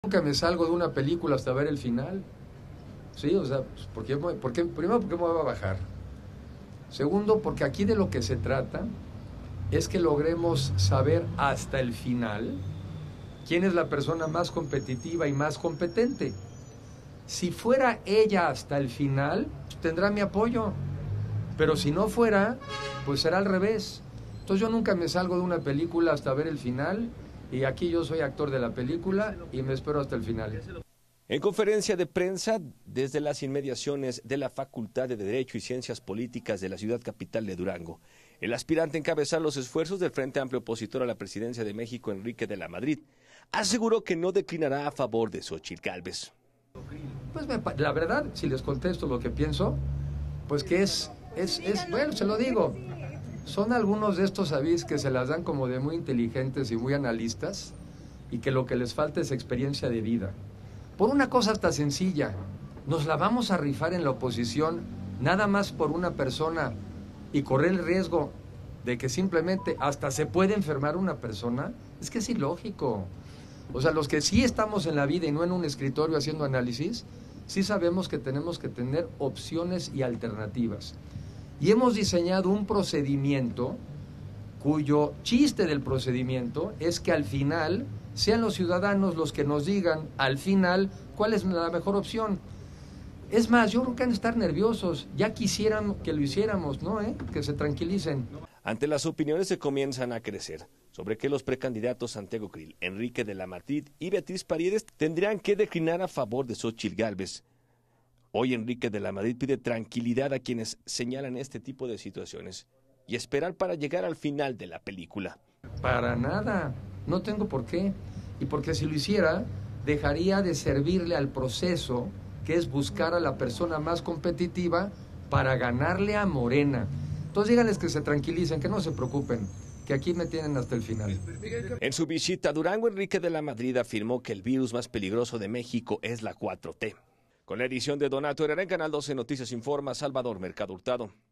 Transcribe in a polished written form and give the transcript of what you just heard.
Nunca me salgo de una película hasta ver el final. Sí, o sea, pues, primero, ¿por qué me voy a bajar? Segundo, porque aquí de lo que se trata es que logremos saber hasta el final quién es la persona más competitiva y más competente. Si fuera ella hasta el final, tendrá mi apoyo. Pero si no fuera, pues será al revés. Entonces yo nunca me salgo de una película hasta ver el final, y aquí yo soy actor de la película y me espero hasta el final. En conferencia de prensa desde las inmediaciones de la Facultad de Derecho y Ciencias Políticas de la ciudad capital de Durango, el aspirante a encabezar los esfuerzos del Frente Amplio opositor a la presidencia de México, Enrique de la Madrid, aseguró que no declinará a favor de Xóchitl Gálvez. Pues la verdad, si les contesto lo que pienso, pues que bueno, se lo digo, son algunos de estos avis que se las dan como de muy inteligentes y muy analistas, y que lo que les falta es experiencia de vida. Por una cosa hasta sencilla, ¿nos la vamos a rifar en la oposición nada más por una persona y correr el riesgo de que simplemente hasta se puede enfermar una persona? Es que es ilógico. O sea, los que sí estamos en la vida y no en un escritorio haciendo análisis, sí sabemos que tenemos que tener opciones y alternativas. Y hemos diseñado un procedimiento cuyo chiste del procedimiento es que al final sean los ciudadanos los que nos digan al final cuál es la mejor opción. Es más, yo creo que han de estar nerviosos, ya quisieran que lo hiciéramos, ¿no? Que se tranquilicen. Ante las opiniones se comienzan a crecer sobre que los precandidatos Santiago Krill, Enrique de la Madrid y Beatriz Paredes tendrían que declinar a favor de Xóchitl Gálvez. Hoy Enrique de la Madrid pide tranquilidad a quienes señalan este tipo de situaciones y esperar para llegar al final de la película. Para nada, no tengo por qué. Y porque si lo hiciera, dejaría de servirle al proceso, que es buscar a la persona más competitiva para ganarle a Morena. Entonces díganles que se tranquilicen, que no se preocupen, que aquí me tienen hasta el final. En su visita a Durango, Enrique de la Madrid afirmó que el virus más peligroso de México es la 4T. Con la edición de Donato Herrera en Canal 12 Noticias Informa, Salvador Mercado Hurtado.